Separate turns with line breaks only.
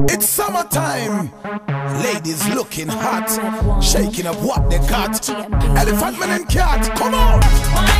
It's summertime. Ladies looking hot, shaking up what they got. Elephant man and cat, come on.